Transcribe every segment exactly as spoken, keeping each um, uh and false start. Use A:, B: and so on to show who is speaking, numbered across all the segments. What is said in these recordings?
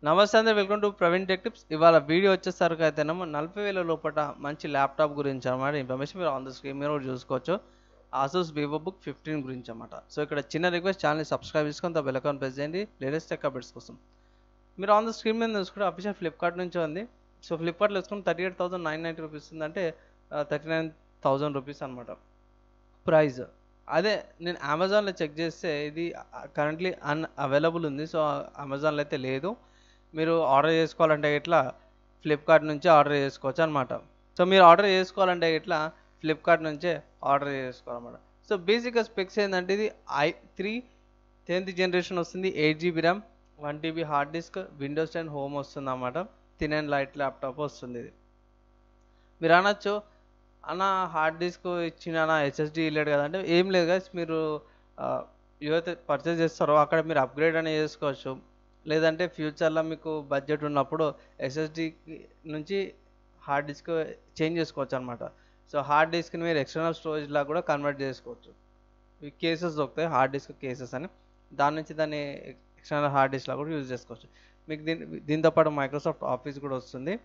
A: నమస్తే అందరూ, welcome to Praveen tech tips. ఇవాళ వీడియో వచ్చేసరికి అయితేనేమో నలభై వేల లోపల మంచి ల్యాప్టాప్ గురించి అన్నమాట. ఇన్ఫర్మేషన్ మీరు ఆన్ ద స్క్రీన్ మీద కూడా చూసుకోవచ్చు. ఆసూస్ వివోబుక్ ఫిఫ్టీన్ గురించి అన్నమాట. సో ఇక్కడ చిన్న రిక్వెస్ట్, ఛానల్ని సబ్స్క్రైబ్ చేసుకొని బెల్ ఐకాన్ ప్రెస్ చేయండి లేటెస్ట్ టెక్ అప్డేట్స్ కోసం. మీరు ఆన్ ద స్క్రీన్ మీద చూసుకుంటే అఫీషియల్ ఫ్లిప్కార్ట్ నుంచి ఉంది. సో ఫ్లిప్కార్ట్లో వేసుకుని thirty eight thousand nine ninety rupees ఉందంటే థర్టీ నైన్ థౌసండ్ రూపీస్ అనమాట ప్రైస్. అదే నేను అమెజాన్లో చెక్ చేస్తే ఇది కరెంట్లీ అన్ అవైలబుల్ ఉంది. సో అమెజాన్లో అయితే లేదు. మీరు ఆర్డర్ చేసుకోవాలంటే ఇట్లా ఫ్లిప్కార్ట్ నుంచి ఆర్డర్ చేసుకోవచ్చు అనమాట. సో మీరు ఆర్డర్ చేసుకోవాలంటే ఇట్లా ఫ్లిప్కార్ట్ నుంచే ఆర్డర్ చేసుకోవాలన్నమాట. సో బేసిక్గా స్పెక్స్ ఏంటంటే ఇది ఐ త్రీ టెన్త్ జనరేషన్ వస్తుంది, eight GB RAM, one TB hard disk, Windows ten home వస్తుంది అన్నమాట. థిన్ అండ్ లైట్ ల్యాప్టాప్ వస్తుంది ఇది. మీరు అనొచ్చు అన్న హార్డ్ డిస్క్ ఇచ్చిన ఎస్ఎస్డి ఇల్లేడు కదంటే ఏం లేదు కదా, మీరు ఏవైతే పర్చేస్ చేస్తారో అక్కడ మీరు అప్గ్రేడ్ అనేది చేసుకోవచ్చు. లేదంటే ఫ్యూచర్లో మీకు బడ్జెట్ ఉన్నప్పుడు ఎస్ఎస్డి నుంచి హార్డ్ డిస్క్ చేంజ్ చేసుకోవచ్చు అనమాట. సో హార్డ్ డిస్క్ని మీరు ఎక్స్టర్నల్ స్టోరేజ్లా కూడా కన్వర్ట్ చేసుకోవచ్చు. ఈ కేసెస్ దొరుకుతాయి హార్డ్ డిస్క్ కేసెస్ అని, దాని నుంచి దాన్ని ఎక్స్టర్నల్ హార్డ్ డిస్క్లా కూడా యూజ్ చేసుకోవచ్చు. మీకు దీని దీంతో పాటు మైక్రోసాఫ్ట్ ఆఫీస్ కూడా వస్తుంది.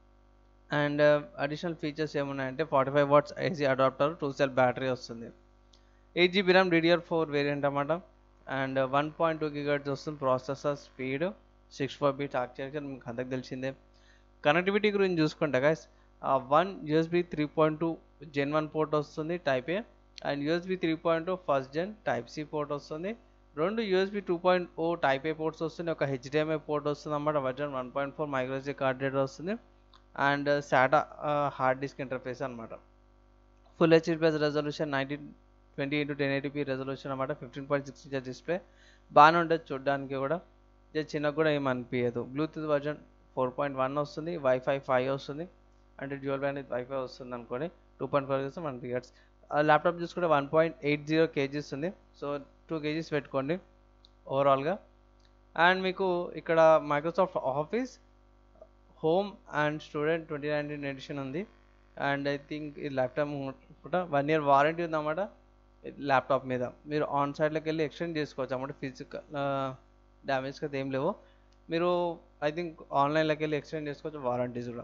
A: అండ్ అడిషనల్ ఫీచర్స్ ఏమున్నాయంటే forty five watts AC adapter, two cell battery వస్తుంది, eight GB RAM DDR four variant అన్నమాట. And one point two gigahertz వస్తుంది processor speed, six four bit architecture మీకు అందరికి తెలిసిందే. కనెక్టివిటీ గురించి చూసుకుంటే guys, one USB three point two gen one port వస్తుంది type A, and USB three point two first gen type C port వస్తుంది, రెండు USB two point oh type A ports వస్తుంది, ఒక హెచ్డిఎంఐ పోర్ట్ వస్తుంది అన్నమాట. Version one point four microSD card reader వస్తుంది, and SATA hard disk interface అనమాట. Full HD plus resolution nineteen twenty into ten eighty p resolution అనమాట. Fifteen point six inches display బాగానే ఉంటుంది చూడడానికి కూడా, చిన్నగా కూడా ఏమి అనిపించదు. Bluetooth version four point one వస్తుంది, వైఫై ఫైవ్ వస్తుంది, అంటే డ్యూయల్ బ్యాండ్ వైఫై వస్తుంది అనుకోండి. టూ పాయింట్ ఫైవ్ వస్తుంది వన్ గిగాహెర్ట్జ్. ల్యాప్టాప్ చూసుకుంటే one point eight zero kgs ఉంది. సో టూ కేజీస్ పెట్టుకోండి ఓవరాల్గా. అండ్ మీకు ఇక్కడ Microsoft office home and student twenty nineteen edition ఉంది. అండ్ ఐ థింక్ ఈ ల్యాప్టాప్ కూడా వన్ ఇయర్ వారంటీ ఉందన్నమాట. ల్యాప్టాప్ మీద మీరు ఆన్ సైడ్లోకి వెళ్ళి ఎక్స్చేంజ్ చేసుకోవచ్చు అన్నమాట. ఫిజికల్ డ్యామేజ్ కదా ఏం లేవు, మీరు ఐ థింక్ ఆన్లైన్లోకి వెళ్ళి ఎక్స్చేంజ్ చేసుకోవచ్చు, వారంటీస్ కూడా.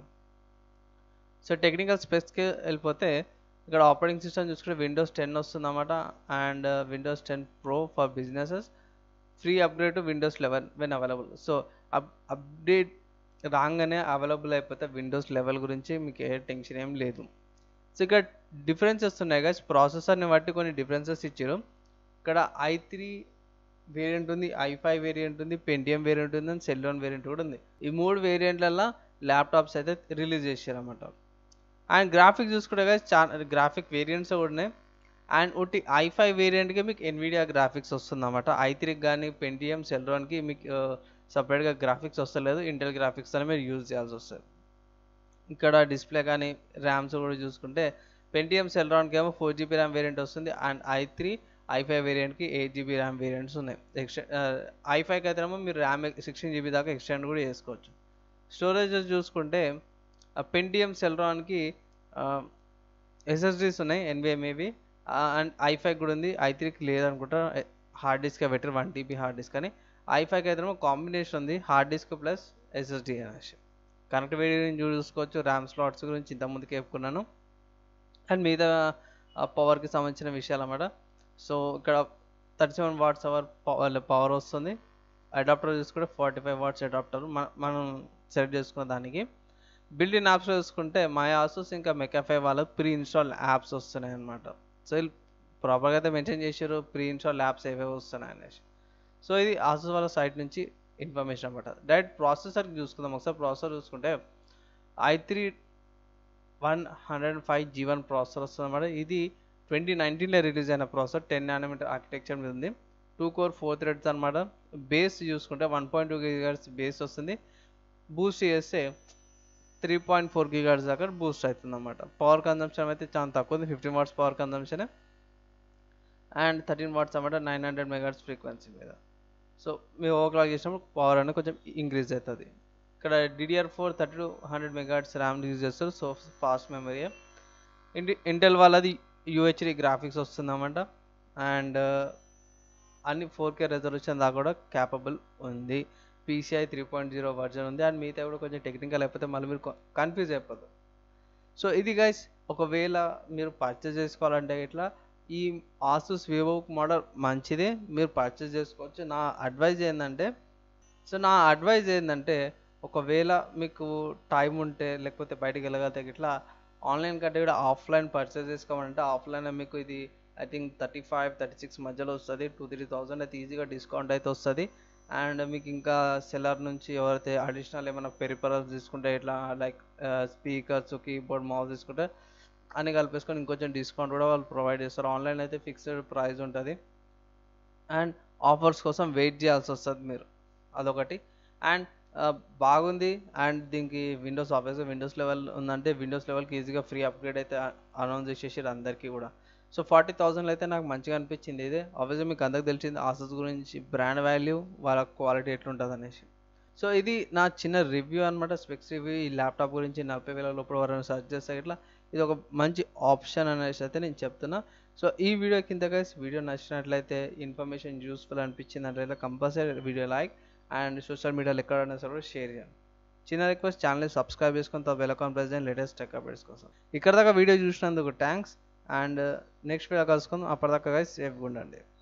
A: సో టెక్నికల్ స్పెక్స్కి వెళ్ళిపోతే ఇక్కడ ఆపరేటింగ్ సిస్టమ్ చూసుకుంటే విండోస్ టెన్ వస్తుంది అన్నమాట. And Windows ten pro for businesses, free upgrade to Windows eleven when available. So up update రాగానే అవైలబుల్ అయిపోతే విండోస్ లెవెల్ గురించి మీకు ఏ టెన్షన్ ఏం లేదు. సో ఇక్కడ డిఫరెన్సెస్ ఉన్నాయి గైస్, ప్రాసెసర్ని బట్టి కొన్ని డిఫరెన్సెస్ ఇచ్చారు. ఇక్కడ ఐ త్రీ వేరియంట్ ఉంది, ఐ ఫైవ్ వేరియంట్ ఉంది, పెంటియం వేరియంట్ ఉంది, అండ్ సెల్లోన్ వేరియంట్ కూడా ఉంది. ఈ మూడు వేరియంట్లలో ల్యాప్టాప్స్ అయితే రిలీజ్ చేశారు అన్నమాట. అండ్ గ్రాఫిక్స్ చూసుకుంటే గైస్ చాలా గ్రాఫిక్ వేరియంట్స్ కూడా ఉన్నాయి. అండ్ ఒకటి ఐ ఫైవ్ వేరియంట్కి మీకు ఎన్విడియా గ్రాఫిక్స్ వస్తుంది అన్నమాట. ఐ త్రీకి కానీ పెంటియం సెల్లోన్కి మీకు సపరేట్గా గ్రాఫిక్స్ వస్తలేదు, ఇంటెల్ గ్రాఫిక్స్ అని మీరు యూజ్ చేయాల్సి వస్తుంది. ఇక్కడ డిస్ప్లే కానీ ర్యామ్స్ కూడా చూసుకుంటే పెంటియం సెల్రాన్కి ఏమో ఫోర్ జీబీ ర్యామ్ వేరియంట్ వస్తుంది, and i three i five వేరియంట్కి ఎయిట్ జీబీ ర్యామ్ వేరియంట్స్ ఉన్నాయి. ఎక్స్టెండ్ ఐ ఫైవ్కి అయితే ఏమో మీరు ర్యామ్ సిక్స్టీన్ జీబీ దాకా ఎక్స్టెండ్ కూడా చేసుకోవచ్చు. స్టోరేజ్ చూసుకుంటే పెంటియం సెల్రాన్కి ఎస్ఎస్డీస్ ఉన్నాయి ఎన్విఎంఏవి, అండ్ ఐ ఫైవ్ కూడా ఉంది. ఐ త్రీకి లేదనుకుంటా, హార్డ్ డిస్క్ పెట్టారు వన్ టీబీ హార్డ్ డిస్క్ అని. ఐ ఫైవ్కి అయితే కాంబినేషన్ ఉంది హార్డ్ డిస్క్ ప్లస్ ఎస్ఎస్డి అనేసి. కనెక్టివిటీ గురించి చూసుకోవచ్చు, ర్యామ్ స్లాట్స్ గురించి ఇంతకుముందుకు చెప్పుకున్నాను, అండ్ మిగతా పవర్కి సంబంధించిన విషయాలు అన్నమాట. సో ఇక్కడ thirty seven watts hour power వస్తుంది. అడాప్టర్ చూసుకుంటే ఫార్టీ ఫైవ్ వాట్స్ అడాప్టర్ మనం సెలెక్ట్ చేసుకున్న దానికి. బిల్డ్ ఇన్ యాప్స్ చూసుకుంటే మై ఆసూస్ ఇంకా మెకాఫై వాళ్ళకి ప్రీ ఇన్స్టాల్ యాప్స్ వస్తున్నాయి అన్నమాట. సో వీళ్ళు ప్రాపర్గా అయితే మెన్షన్ చేశారు ప్రీ ఇన్స్టాల్ యాప్స్ ఏవేవి వస్తున్నాయి అనేసి. సో ఇది ఆసూస్ వాళ్ళ సైట్ నుంచి ఇన్ఫర్మేషన్ అనమాట. డైరెక్ట్ ప్రాసెసర్కి చూసుకుందాం ఒకసారి. ప్రాసెసర్ చూసుకుంటే I three one hundred five G one processor వస్తుంది అనమాట. ఇది ట్వంటీ నైన్టీన్లో రిలీజ్ అయిన ప్రాసెసర్, టెన్ నానోమీటర్ ఆర్కిటెక్చర్ మీద ఉంది, టూ కోర్ ఫోర్ థ్రెడ్స్ అనమాట. బేస్ చూసుకుంటే one point two gigahertz base వస్తుంది. బూస్ట్ చేస్తే త్రీ పాయింట్ ఫోర్ గిగాహెర్ట్జ్ దాకా బూస్ట్ అవుతుంది అన్నమాట. పవర్ కన్జంప్షన్ అయితే చాలా తక్కువ ఉంది, fifteen watts power consumption, and thirteen watts అనమాట నైన్ హండ్రెడ్ మెగాహెర్ట్జ్ ఫ్రీక్వెన్సీ మీద. సో మీరు ఓవర్లాక్ చేసినప్పుడు పవర్ అనేది కొంచెం ఇంక్రీజ్ అవుతుంది. ఇక్కడ DDR four thirty two hundred megahertz RAM use చేస్తారు. So fast memory. ఇంటి ఇంటెల్ వాళ్ళది యూహెచ్డి గ్రాఫిక్స్ వస్తుందన్నమాట. అండ్ అన్ని ఫోర్ కే రెజల్యూషన్ దాకా కూడా క్యాపబుల్ ఉంది. PCI three point zero version ఉంది, అండ్ మిగతా కూడా కొంచెం టెక్నికల్ అయిపోతే మళ్ళీ మీరు కన్ఫ్యూజ్ అయిపోతారు. సో ఇది గైస్, ఒకవేళ మీరు పర్చేస్ చేసుకోవాలంటే ఇట్లా ఈ ఆసూస్ వివోబుక్ మోడల్ మంచిదే, మీరు పర్చేస్ చేసుకోవచ్చు. నా అడ్వైజ్ ఏంటంటే సో నా అడ్వైజ్ ఏంటంటే ఒకవేళ మీకు టైం ఉంటే లేకపోతే బయటికి వెళ్ళగలిగితే ఇట్లా ఆన్లైన్ కంటే కూడా ఆఫ్లైన్ పర్చేస్ చేసుకోవాలంటే ఆఫ్లైన్ మీకు ఇది I think thirty five thirty six మధ్యలో వస్తుంది. టూ త్రీ థౌజండ్ అయితే ఈజీగా డిస్కౌంట్ అయితే వస్తుంది. అండ్ మీకు ఇంకా సెల్లర్ నుంచి ఎవరైతే అడిషనల్ ఏమైనా పెరిపరల్స్ తీసుకుంటే ఇట్లా లైక్ స్పీకర్స్, కీబోర్డ్, మౌస్ తీసుకుంటే అన్ని కలిపేసుకొని ఇంకొంచెం డిస్కౌంట్ కూడా వాళ్ళు ప్రొవైడ్ చేస్తారు. ఆన్లైన్ అయితే ఫిక్స్డ్ ప్రైస్ ఉంటుంది అండ్ ఆఫర్స్ కోసం వెయిట్ చేయాల్సి వస్తుంది మీరు, అదొకటి. అండ్ బాగుంది. అండ్ దీనికి విండోస్ ఆఫీస్ విండోస్ లెవెల్ ఉందంటే విండోస్ లెవెల్కి ఈజీగా ఫ్రీ అప్గ్రేడ్ అయితే అనౌన్స్ చేసేసారు అందరికీ కూడా. సో ఫార్టీ థౌసండ్లో అయితే నాకు మంచిగా అనిపించింది ఇదే. ఆబ్వియస్గా మీకు అందరికి తెలిసింది ఆసస్ గురించి, బ్రాండ్ వాల్యూ, వాళ్ళ క్వాలిటీ ఎట్లుంటుంది అనేసి. సో ఇది నా చిన్న రివ్యూ అనమాట, స్పెక్స్ రివ్యూ. ఈ ల్యాప్టాప్ గురించి నలభై వేల లోపల ఎవరైనా సర్చ్ చేస్తే ఇట్లా ఇది ఒక మంచి ఆప్షన్ అనేసి అయితే నేను చెప్తున్నా. సో ఈ వీడియో కింద గైస్ వీడియో నచ్చినట్లయితే, ఇన్ఫర్మేషన్ యూస్ఫుల్ అనిపించినట్లయితే compulsory video like and social మీడియాలో ఎక్కడైనా సరే షేర్ చేయండి. చిన్న రిక్వెస్ట్, ఛానల్ని సబ్స్క్రైబ్ చేసుకొని తో welcome present latest tech updates కోసం. ఇక్కడ దాకా వీడియో చూసినందుకు థ్యాంక్స్. అండ్ నెక్స్ట్ వీడియో కలుసుకుందాం. అప్పటిదాకా గైస్ సేఫ్గా ఉండండి.